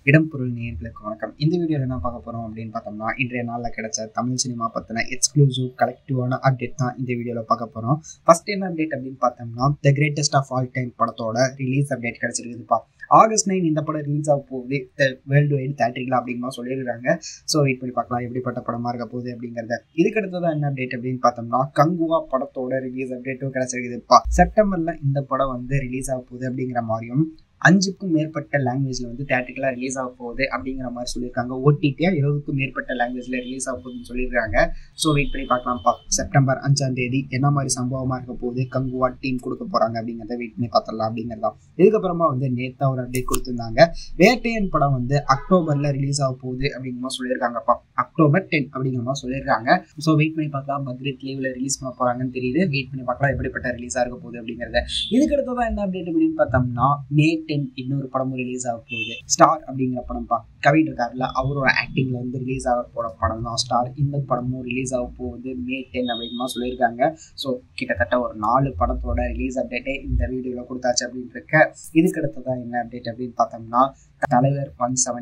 இடம் பொருள் நேயர்களுக்கு வணக்கம். இந்த வீடியோவில் என்ன பார்க்க போகிறோம் அப்படின்னு பார்த்தோம்னா, இன்றைய நாளில் கிடைச்ச தமிழ் சினிமா பற்றின எக்ஸ்க்ளூசிவ் கலெக்டிவான அப்டேட் தான் இந்த வீடியோவில் பார்க்க போகிறோம். ஃபர்ஸ்ட் என்ன அப்டேட் அப்படின்னு பார்த்தோம்னா, the greatest of all time படத்தோட ரிலீஸ் அப்டேட் கிடைச்சிருக்குதுப்பா. August 9 இந்த படம் ரிலீஸ் ஆக போகுது வேர்ல்டு வைடு தேட்டரில் அப்படிங்கிற சொல்லியிருக்காங்க. ஸோ வெயிட் பண்ணி பார்க்கலாம் எப்படிப்பட்ட படமாக இருக்க போகுது அப்படிங்கிறத. இதுக்கு அடுத்ததான் என்ன அப்டேட் அப்படின்னு பார்த்தோம்னா, கங்குவா படத்தோட ரிலீஸ் அப்டேட்டும் கிடைச்சிருக்குதுப்பா. செப்டம்பரில் இந்த படம் ரிலீஸ் ஆக போகுது அப்படிங்கிற மாதிரியும் 5க்கும் மேற்பட்ட லாங்குவேஜ்ல தேட்டரிக்கெல்லாம் ரிலீஸ் ஆக போகுது அப்படிங்கிற மாதிரி சொல்லியிருக்காங்க. ஓடிடியா 20க்கும் மேற்பட்ட லாங்குவேஜ்ல ரிலீஸ் ஆக போகுதுன்னு சொல்லியிருக்காங்க. ஸோ வெயிட் பண்ணி பார்க்கலாம்ப்பா. செப்டம்பர் 5ஆம் தேதி என்ன மாதிரி சம்பவமா இருக்க போகுது, கங்குவா டீம் கொடுக்க போறாங்க அப்படிங்கிறத வெயிட் பண்ணி பார்த்துடலாம் அப்படிங்கிறதா. இதுக்கப்புறமா நேத்தா ஒரு அப்டேட் கொடுத்துருந்தாங்க. வேட்டையன் படம் அக்டோபர்ல ரிலீஸ் ஆக போகுது அப்படிங்கிற மாதிரி சொல்லியிருக்காங்கப்பா. அக்டோபர் 10 அப்படிங்கிற மாதிரி சொல்லியிருக்காங்க. ஸோ வெயிட் பண்ணி பார்க்கலாம். பக்ரீத் லீவ்ல ரிலீஸ் பண்ண போறாங்கன்னு தெரியுது. வெயிட் பண்ணி பார்க்கலாம் எப்படிப்பட்ட ரிலீஸா இருக்க போகுது அப்படிங்கிறத. இதுக்கு அடுத்ததான் என்ன அப்டேட் அப்படின்னு பார்த்தோம்னா, மே 10 இன்னொரு படமும் ரிலீஸ் ஆக போகுது. ஸ்டார் அப்படிங்கிற படம்ப்பா. கவின் இருக்காருல, அவரோட ஆக்டிங்ல ரிலீஸ் ஆக போற படம் தான் ஸ்டார். இந்த படமும் ரிலீஸ் ஆக போகுது மே 10 அப்படிங்கிற சொல்லியிருக்காங்க. ஸோ கிட்டத்தட்ட ஒரு 4 படத்தோட ரிலீஸ் அப்டேட்டே இந்த வீடியோல கொடுத்தாச்சு அப்படின்னு இருக்க. இதுக்கு அடுத்ததான் என்ன அப்டேட் அப்படின்னு பார்த்தோம்னா, தலைவர்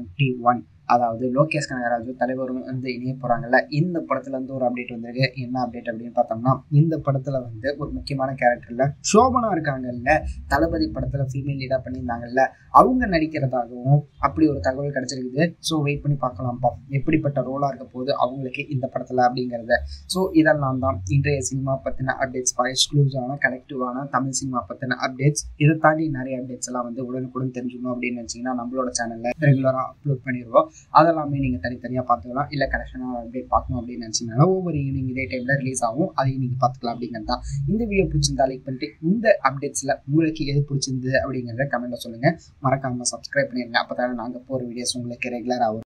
171 அதாவது லோகேஷ் கனகராஜு தலைவரும் இணைய போறாங்கல்ல. இந்த படத்துல ஒரு அப்டேட் வந்திருக்கு. என்ன அப்டேட் அப்படின்னு பார்த்தோம்னா, இந்த படத்துல ஒரு முக்கியமான கேரக்டர்ல சோபனா இருக்காங்கல்ல, தளபதி படத்துல ஃபீமேல் லீடா பண்ணியிருந்தாங்கல்ல, அவங்க நடிக்கிறதாகவும் அப்படி ஒரு தகவல் கிடைச்சிருக்குது. ஸோ வெயிட் பண்ணி பார்க்கலாம்ப்பா எப்படிப்பட்ட ரோலா இருக்க போகுது அவங்களுக்கு இந்த படத்துல அப்படிங்கிறத. ஸோ இதெல்லாம் தான் இன்றைய சினிமா பத்தின அப்டேட்ஸ், எக்ஸ்க்ளூசிவான கலெக்டிவான தமிழ் சினிமா பத்தின அப்டேட்ஸ். இதை தாண்டி நிறைய அப்டேட்ஸ் எல்லாம் உடனுக்குடன் தெரிஞ்சுக்கணும் அப்படின்னு நினைச்சீங்கன்னா நம்மளோட சேனல்ல ரெகுலரா அப்லோட் பண்ணிடுவோம். அதெல்லாமே நீங்கள் தனித்தனியாக பார்த்துக்கலாம். இல்லை கலெக்ஷனாக அப்டேட் பார்க்கணும் அப்படின்னு நினச்சிங்கன்னா ஒவ்வொரு ஈவினிங் இதே டைமில் ரிலீஸ் ஆகும். அதையும் நீங்கள் பார்த்துக்கலாம் அப்படிங்கிறது தான். இந்த வீடியோ பிடிச்சிருந்தா லைக் பண்ணிட்டு, இந்த அப்டேட்ஸில் உங்களுக்கு எது பிடிச்சிருந்தது அப்படிங்கிறத கமெண்ட்டில் சொல்லுங்கள். மறக்காமல் சப்ஸ்கிரைப் பண்ணிடுங்க. அப்போ தானே நாங்கள் போகிற வீடியோஸ் உங்களுக்கு ரெகுலராக வரும்.